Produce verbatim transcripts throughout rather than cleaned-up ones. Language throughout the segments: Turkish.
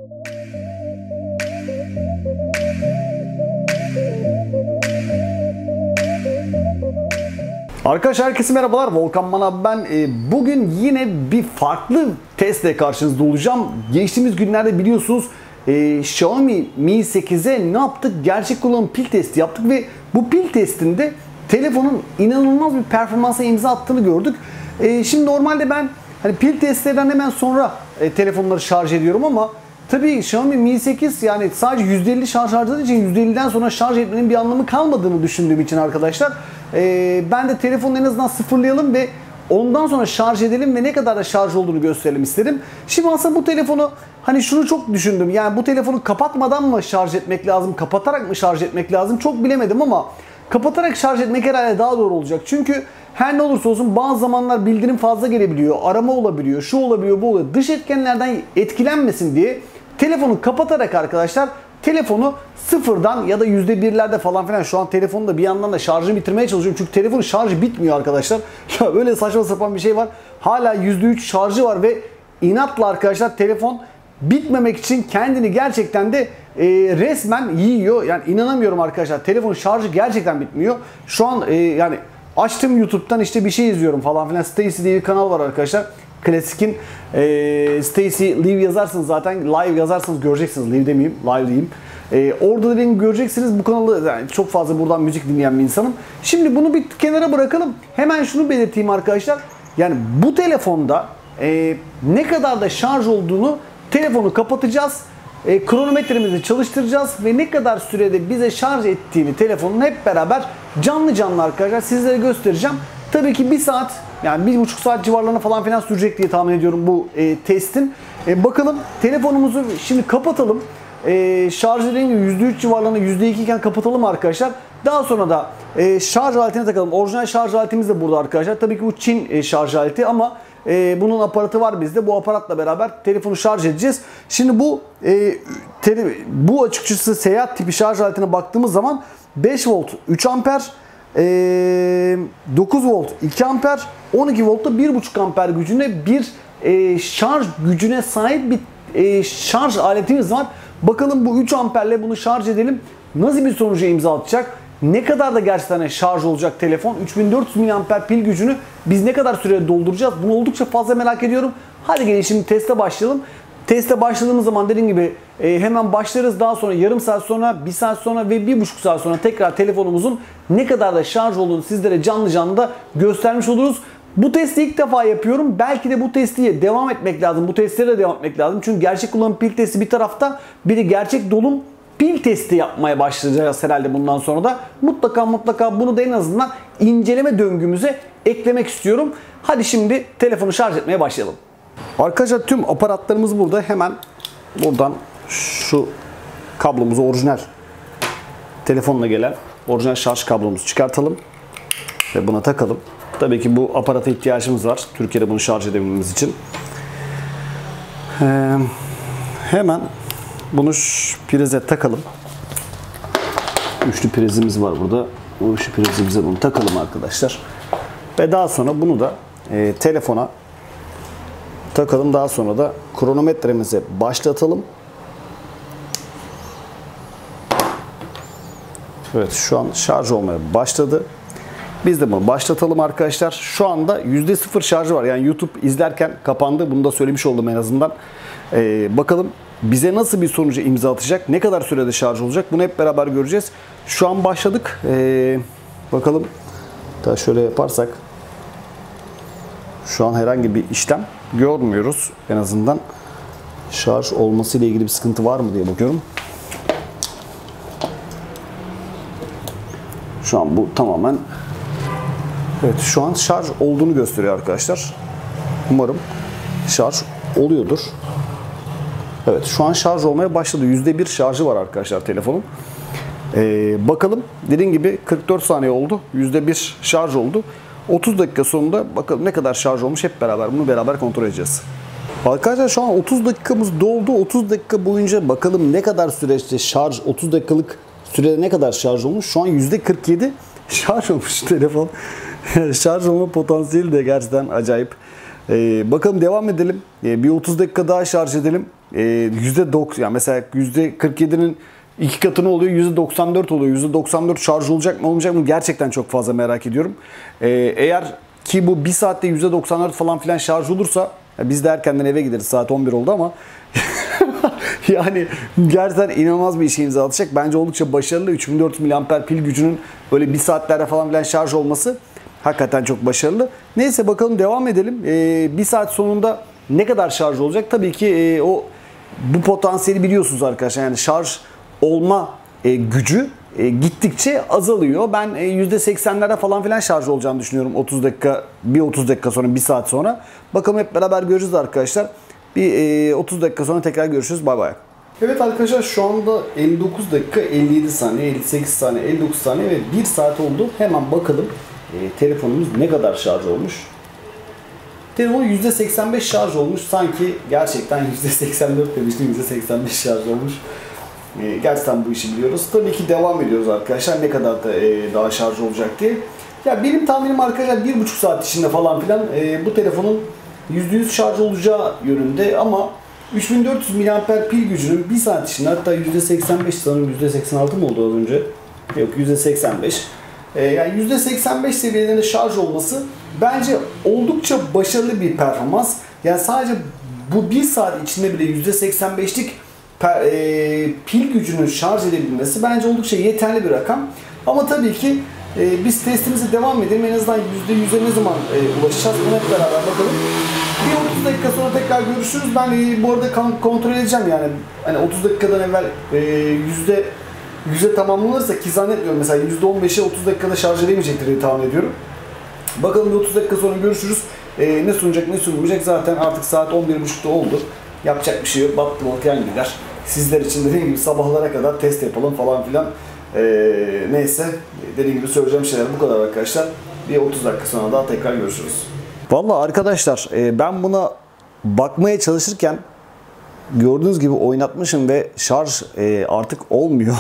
Arkadaşlar herkese merhabalar, Volkan Manav ben. Bugün yine bir farklı testle karşınızda olacağım. Geçtiğimiz günlerde biliyorsunuz e, Xiaomi Mi sekize ne yaptık? Gerçek kullanım pil testi yaptık ve bu pil testinde telefonun inanılmaz bir performansa imza attığını gördük. E, şimdi normalde ben hani pil testlerinden hemen sonra e, telefonları şarj ediyorum ama tabii Xiaomi Mi sekiz yani sadece yüzde elli şarj harcadığı için yüzde elliden sonra şarj etmenin bir anlamı kalmadığını düşündüğüm için arkadaşlar e, ben de telefonu en azından sıfırlayalım ve ondan sonra şarj edelim ve ne kadar da şarj olduğunu gösterelim istedim. Şimdi aslında bu telefonu hani şunu çok düşündüm, yani bu telefonu kapatmadan mı şarj etmek lazım, kapatarak mı şarj etmek lazım çok bilemedim ama kapatarak şarj etmek herhalde daha doğru olacak. Çünkü her ne olursa olsun bazı zamanlar bildirim fazla gelebiliyor, arama olabiliyor, şu olabiliyor, bu oluyor. Dış etkenlerden etkilenmesin diye telefonu kapatarak arkadaşlar telefonu sıfırdan ya da yüzde birlerde falan filan, şu an telefonu da bir yandan da şarjını bitirmeye çalışıyorum. Çünkü telefonun şarjı bitmiyor arkadaşlar. Ya böyle saçma sapan bir şey var. Hala yüzde üç şarjı var ve inatla arkadaşlar telefon bitmemek için kendini gerçekten de e, resmen yiyor. Yani inanamıyorum arkadaşlar. Telefonun şarjı gerçekten bitmiyor. Şu an e, yani açtım YouTube'dan işte bir şey izliyorum falan filan. Stacy diye bir kanal var arkadaşlar. Klasik'in e, Stacy Live yazarsınız zaten. Live yazarsanız göreceksiniz. Live demeyeyim. Live diyeyim. E, orada da beni göreceksiniz. Bu kanalı yani çok fazla buradan müzik dinleyen bir insanım. Şimdi bunu bir kenara bırakalım. Hemen şunu belirteyim arkadaşlar. Yani bu telefonda e, ne kadar da şarj olduğunu telefonu kapatacağız. E, kronometremizi çalıştıracağız ve ne kadar sürede bize şarj ettiğini telefonun hep beraber canlı canlı arkadaşlar sizlere göstereceğim. Tabii ki bir saat yani bir buçuk saat civarlarına falan filan sürecek diye tahmin ediyorum bu e, testin. E, bakalım telefonumuzu şimdi kapatalım. E, şarj dediğim gibi yüzde üç civarlarında yüzde iki iken kapatalım arkadaşlar. Daha sonra da e, şarj aletine takalım. Orijinal şarj aletimiz de burada arkadaşlar. Tabii ki bu Çin e, şarj aleti ama e, bunun aparatı var bizde. Bu aparatla beraber telefonu şarj edeceğiz. Şimdi bu e, tele, bu açıkçası seyahat tipi şarj aletine baktığımız zaman beş volt üç amper, e, dokuz volt iki amper, on iki voltta bir buçuk amper gücünde bir e, şarj gücüne sahip bir e, şarj aletimiz var. Bakalım bu üç amperle bunu şarj edelim. Nasıl bir sonuca imza atacak? Ne kadar da gerçekten şarj olacak telefon? üç bin dört yüz miliamper pil gücünü biz ne kadar sürede dolduracağız? Bunu oldukça fazla merak ediyorum. Hadi gelin şimdi teste başlayalım. Teste başladığımız zaman dediğim gibi e, hemen başlarız. Daha sonra yarım saat sonra, bir saat sonra ve bir buçuk saat sonra tekrar telefonumuzun ne kadar da şarj olduğunu sizlere canlı canlı da göstermiş oluruz. Bu testi ilk defa yapıyorum. Belki de bu testiye devam etmek lazım. Bu testlere de devam etmek lazım. Çünkü gerçek kullanım pil testi bir tarafta, bir de gerçek dolum pil testi yapmaya başlayacağız herhalde bundan sonra da. Mutlaka mutlaka bunu da en azından inceleme döngümüze eklemek istiyorum. Hadi şimdi telefonu şarj etmeye başlayalım. Arkadaşlar tüm aparatlarımız burada. Hemen buradan şu kablomuzu, orijinal telefonla gelen orijinal şarj kablomuzu çıkartalım ve buna takalım. Tabii ki bu aparata ihtiyacımız var. Türkiye'de bunu şarj edebilmemiz için. Ee, hemen bunu prize takalım. Üçlü prizimiz var burada. O üçlü prizimize bunu takalım arkadaşlar. Ve daha sonra bunu da e, telefona takalım. Daha sonra da kronometremize başlatalım. Evet, şu an şarj olmaya başladı. Biz de bunu başlatalım arkadaşlar. Şu anda yüzde sıfır şarjı var. Yani YouTube izlerken kapandı. Bunu da söylemiş oldum en azından. Ee, bakalım bize nasıl bir sonuca imza atacak? Ne kadar sürede şarj olacak? Bunu hep beraber göreceğiz. Şu an başladık. Ee, bakalım. Daha şöyle yaparsak. Şu an herhangi bir işlem görmüyoruz. En azından şarj olması ile ilgili bir sıkıntı var mı diye bakıyorum. Şu an bu tamamen evet, şu an şarj olduğunu gösteriyor arkadaşlar. Umarım şarj oluyordur. Evet, şu an şarj olmaya başladı. yüzde bir şarjı var arkadaşlar telefonun. Ee, bakalım. Dediğim gibi kırk dört saniye oldu. yüzde bir şarj oldu. otuz dakika sonunda bakalım ne kadar şarj olmuş, hep beraber bunu beraber kontrol edeceğiz. Arkadaşlar şu an otuz dakikamız doldu. otuz dakika boyunca bakalım ne kadar süreçte şarj, otuz dakikalık sürede ne kadar şarj olmuş. Şu an yüzde kırk yedi şarj olmuş telefon. Şarj olma potansiyeli de gerçekten acayip. Ee, bakalım devam edelim. Ee, bir otuz dakika daha şarj edelim. e, yüzde doksan yani mesela yüzde kırk yedinin iki katını oluyor, yüzde doksan dört oluyor. yüzde doksan dört şarj olacak mı olmayacak mı gerçekten çok fazla merak ediyorum. E, eğer ki bu bir saatte yüzde doksan dört falan filan şarj olursa, biz de erkenden eve gideriz, saat on bir oldu ama yani gerçekten inanılmaz bir işe imza atacak. Bence oldukça başarılı. üç bin dört yüz miliamper pil gücünün böyle bir saatlerde falan filan şarj olması hakikaten çok başarılı. Neyse bakalım, devam edelim. Ee, bir saat sonunda ne kadar şarj olacak? Tabii ki e, o bu potansiyeli biliyorsunuz arkadaşlar. Yani şarj olma e, gücü e, gittikçe azalıyor. Ben e, yüzde seksenlerde falan filan şarj olacağını düşünüyorum. otuz dakika, bir otuz dakika sonra, bir saat sonra. Bakalım, hep beraber göreceğiz arkadaşlar. Bir e, otuz dakika sonra tekrar görüşürüz. Bay bay. Evet arkadaşlar, şu anda elli dokuz dakika elli yedi saniye, elli sekiz saniye, elli dokuz saniye ve bir saat oldu. Hemen bakalım e, telefonumuz ne kadar şarj olmuş. Telefon yüzde seksen beş şarj olmuş. Sanki gerçekten yüzde seksen dört demiştim, yüzde seksen beş şarj olmuş. E, gerçekten bu işi biliyoruz. Tabii ki devam ediyoruz arkadaşlar, ne kadar da e, daha şarj olacak diye. Ya benim tahminim arkadaşlar bir buçuk saat içinde falan filan e, bu telefonun yüzde yüz şarj olacağı yönünde, ama üç bin dört yüz miliamper pil gücünün bir saat içinde, hatta yüzde seksen beş, sanırım yüzde seksen altı mı oldu az önce? Yok, yüzde seksen beş. Ee, yani yüzde seksen beş seviyelerinde şarj olması bence oldukça başarılı bir performans. Yani sadece bu bir saat içinde bile yüzde seksen beşlik per, e, pil gücünün şarj edebilmesi bence oldukça yeterli bir rakam. Ama tabii ki e, biz testimize devam edelim. En azından yüzde yüze ne zaman e, ulaşacağız? Bunu hep beraber bakalım. Bir otuz dakika sonra tekrar görüşürüz. Ben e, bu arada kontrol edeceğim yani. Hani otuz dakikadan evvel e, yüzde yüze tamamlanırsa, ki zannetmiyorum, mesela yüzde on beşe otuz dakikada şarj edemeyecektir diye tahmin ediyorum. Bakalım, bir otuz dakika sonra görüşürüz. E, ne sunacak ne sunmayacak, zaten artık saat on bir buçukta oldu. Yapacak bir şey yok. Battı volkan gider. Sizler için dediğim gibi sabahlara kadar test yapalım falan filan. E, neyse, dediğim gibi söyleyeceğim şeyler bu kadar arkadaşlar. Bir otuz dakika sonra daha tekrar görüşürüz. Vallahi arkadaşlar, ben buna bakmaya çalışırken gördüğünüz gibi oynatmışım ve şarj artık olmuyor.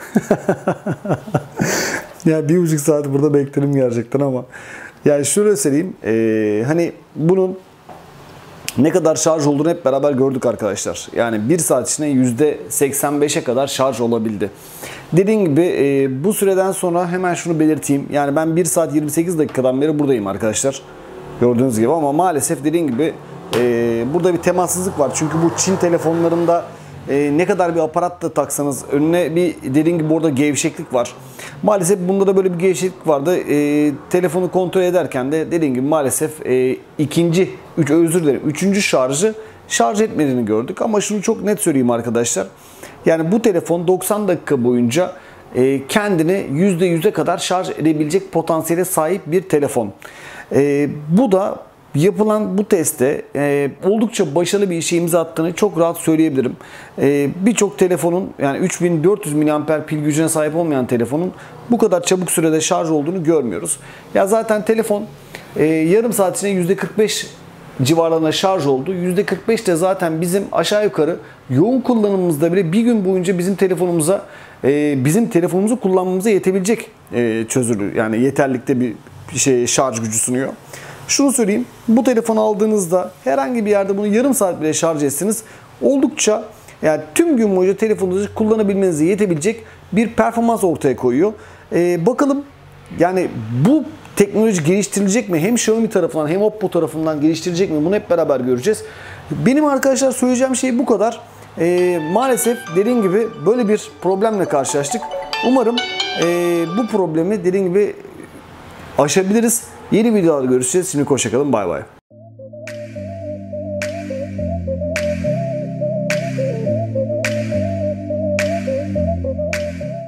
Yani bir buçuk saat burada bekledim gerçekten, ama yani şöyle söyleyeyim, hani bunun ne kadar şarj olduğunu hep beraber gördük arkadaşlar. Yani bir saat içinde yüzde seksen beşe kadar şarj olabildi. Dediğim gibi bu süreden sonra hemen şunu belirteyim. Yani ben bir saat yirmi sekiz dakikadan beri buradayım arkadaşlar. Gördüğünüz gibi, ama maalesef dediğim gibi e, burada bir temassızlık var. Çünkü bu Çin telefonlarında e, ne kadar bir aparat da taksanız önüne bir, dediğim gibi orada gevşeklik var. Maalesef bunda da böyle bir gevşeklik vardı. E, telefonu kontrol ederken de dediğim gibi maalesef e, ikinci, üç, özür dilerim, üçüncü şarjı şarj etmediğini gördük. Ama şunu çok net söyleyeyim arkadaşlar. Yani bu telefon doksan dakika boyunca e, kendini yüzde yüze kadar şarj edebilecek potansiyele sahip bir telefon. Ee, bu da yapılan bu testte e, oldukça başarılı bir işe imza attığını çok rahat söyleyebilirim. E, Birçok telefonun, yani üç bin dört yüz miliamper pil gücüne sahip olmayan telefonun bu kadar çabuk sürede şarj olduğunu görmüyoruz. Ya zaten telefon e, yarım saat içinde yüzde kırk beş civarlarında şarj oldu. yüzde kırk beş de zaten bizim aşağı yukarı yoğun kullanımımızda bile bir gün boyunca bizim telefonumuza e, bizim telefonumuzu kullanmamıza yetebilecek e, çözülü, yani yeterlikte bir şey şarj gücü sunuyor. Şunu söyleyeyim, bu telefonu aldığınızda herhangi bir yerde bunu yarım saat bile şarj etsiniz, oldukça, yani tüm gün boyunca telefonunuzu kullanabilmenize yetebilecek bir performans ortaya koyuyor. Ee, bakalım yani bu teknoloji geliştirilecek mi? Hem Xiaomi tarafından hem Oppo tarafından geliştirilecek mi? Bunu hep beraber göreceğiz. Benim arkadaşlar söyleyeceğim şey bu kadar. Ee, maalesef dediğim gibi böyle bir problemle karşılaştık. Umarım e, bu problemi dediğim gibi aşabiliriz. Yeni videolarda görüşeceğiz. Şimdi hoşça kalın. Bay bay.